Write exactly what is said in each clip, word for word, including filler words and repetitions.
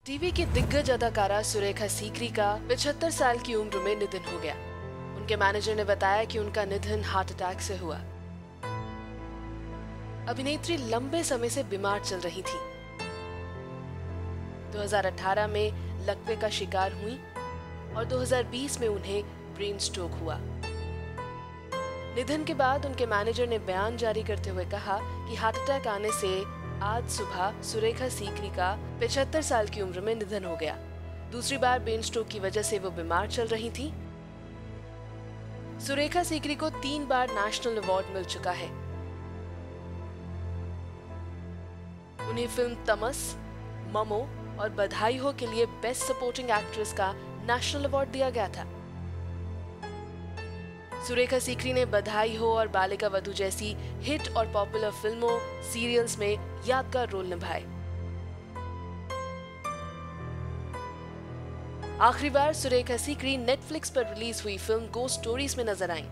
TV की दिग्गज अदाकारा सुरेखा सीकरी का पचहत्तर साल की उम्र में निधन हो गया। उनके मैनेजर ने बताया कि उनका निधन हार्ट अटैक से हुआ। अभिनेत्री लंबे समय से बीमार चल रही थी। दो हज़ार अठारह में लकवे का शिकार हुई और दो हज़ार बीस में उन्हें ब्रेन स्ट्रोक हुआ। निधन के बाद उनके मैनेजर ने बयान जारी करते हुए कहा कि हार्ट अटैक आने से आज सुबह सुरेखा सीकरी का पचहत्तर साल की उम्र में निधन हो गया। दूसरी बार ब्रेन स्ट्रोक की वजह से वो बीमार चल रही थी। सुरेखा सीकरी को तीन बार नेशनल अवार्ड मिल चुका है। उन्हें फिल्म तमस, ममो और बधाई हो के लिए बेस्ट सपोर्टिंग एक्ट्रेस का नेशनल अवार्ड दिया गया था। सुरेखा सीकरी ने बधाई हो और बालिका वधू जैसी हिट और पॉपुलर फिल्मों, सीरियल्स में यादगार रोल निभाए। आखिरी बार सुरेखा सीकरी नेटफ्लिक्स पर रिलीज हुई फिल्म गोस्ट स्टोरीज में नजर आईं।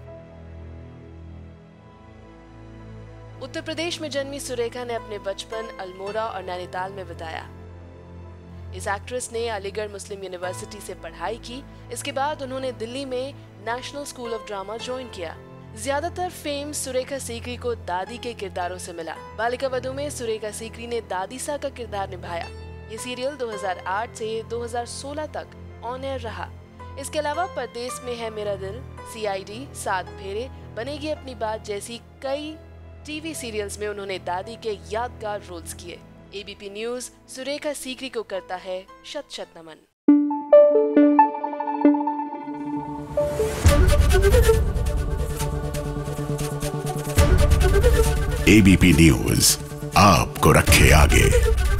उत्तर प्रदेश में जन्मी सुरेखा ने अपने बचपन अल्मोड़ा और नैनीताल में बिताया। इस एक्ट्रेस ने अलीगढ़ मुस्लिम यूनिवर्सिटी से पढ़ाई की। इसके बाद उन्होंने दिल्ली में National School of Drama join किया। ज्यादातर फेम सुरेखा सीकरी को दादी के किरदारों से मिला। बालिका वधू में सुरेखा सीकरी ने दादी सा का किरदार निभाया। ये सीरियल दो हज़ार आठ से दो हज़ार सोलह तक ऑन एयर रहा। इसके अलावा परदेश में है मेरा दिल, सी आई डी, सात फेरे, बनेगी अपनी बात जैसी कई टीवी सीरियल्स में उन्होंने दादी के यादगार रोल्स किए। A B P news Surekha Sikri को करता है शत शत नमन। ए बी पी न्यूज आपको रखे आगे।